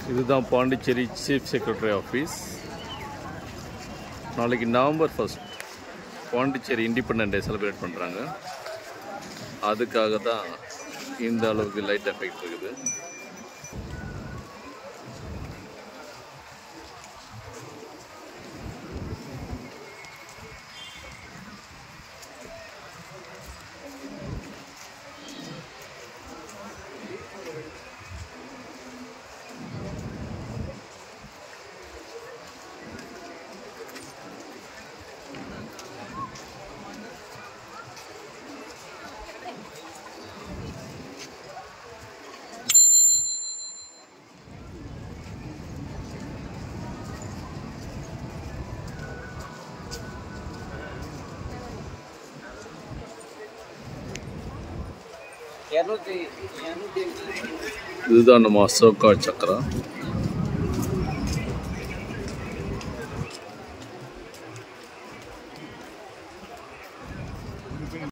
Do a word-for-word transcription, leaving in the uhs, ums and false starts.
இதுதான் Pondicherry chief secretary office. நாளைக்கு November first Pondicherry independent day celebrate பண்ணுறாங்க. அதுக்காக தான் இந்த அளவுக்கு லைட் எஃபெக்ட் இருக்குது. இதுதான் நம்ம அசோகா சக்கரா.